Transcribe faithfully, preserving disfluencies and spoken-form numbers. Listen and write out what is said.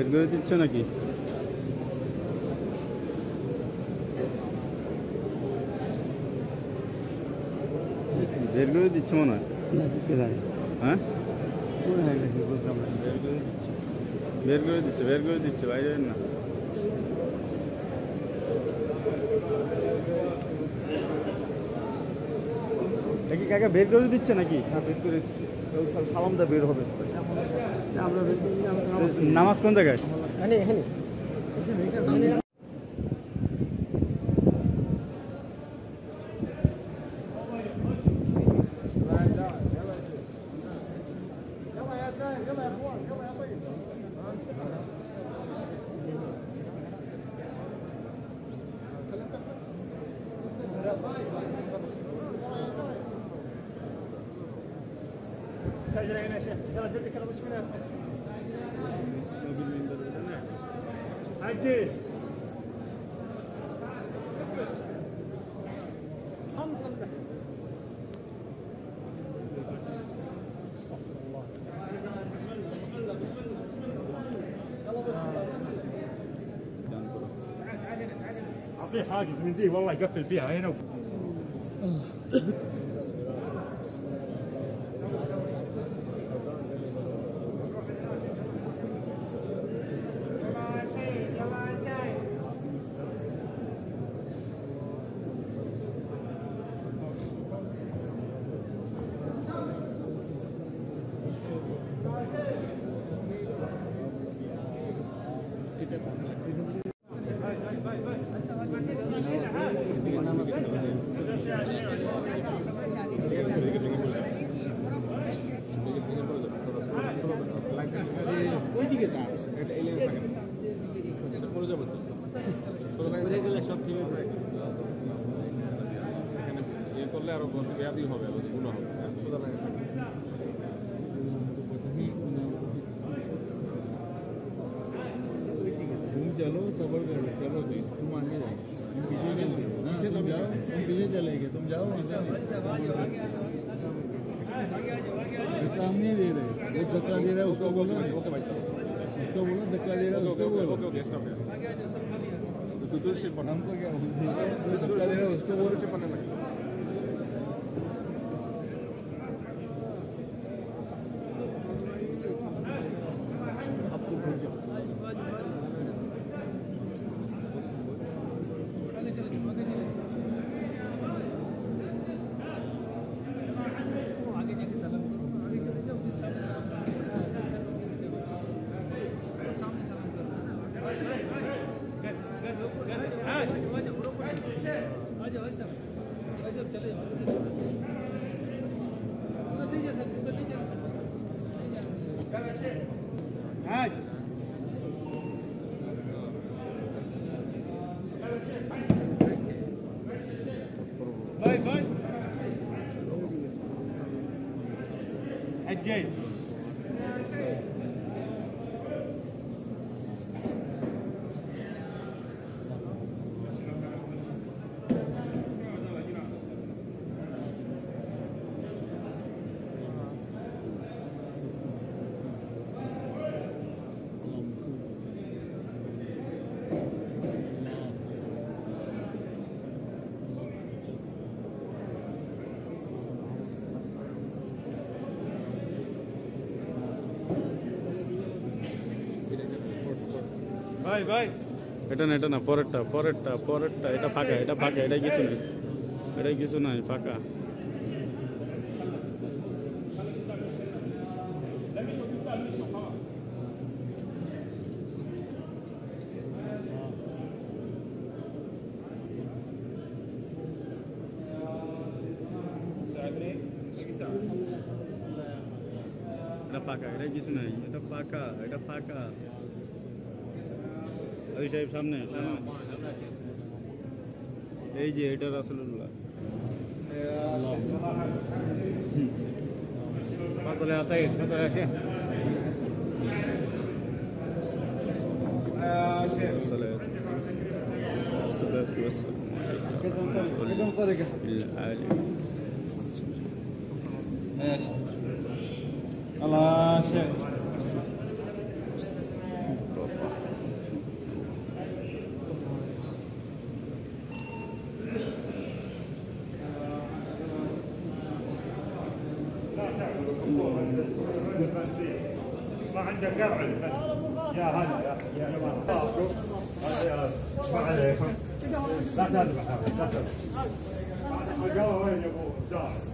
করে দিচ্ছে নাকি? বের করে দিচ্ছে মনে হয়। হ্যাঁ বের করে দিচ্ছে বের করে দিচ্ছে বাইরে না। নাকি কাকা বের করে দিচ্ছে নাকি? হ্যাঁ বের করে দিচ্ছে, সালামটা বের হবে। আমরা নামাজ কোন জায়গায়? أعطيه حاجز من ذي والله يقفل فيها هنا. चलो सबर करो, चलो भाई तुम आगे जाओ, तुम जाओ, तुम पीछे चले गए, तुम जाओ काम नहीं दे रहे, एक धक्का दे रहा है उसको बोलो, उसको बोलो धक्का दे रहा है उसको बोलो, हमको क्या धक्का दे रहा है उसको बोलो। ভাই ভাই এটা না এটা না পরেরটা পরেরটা পরেরটা এটা ফাঁকা এটা ফাঁকা এটা কিছু নেই এটা কিছু নাই ফাঁকা এটা ফাঁকা এটা কিছু নাই এটা ফাঁকা এটা ফাঁকা ওই সাহেব সামনে এই যে এটা রাসূলুল্লাহ تفضل يا طيب، تفضل يا شيخ. يا شيخ الصلاة الصلاة والسلام كذا كذا طريقة العالي يا شيخ. الله يا شيخ. السير ما عنده قرع بس يا هلا يا يا جماعه ما عليكم لا تذبح لا تذبح. القهوه وين يا ابو ساعد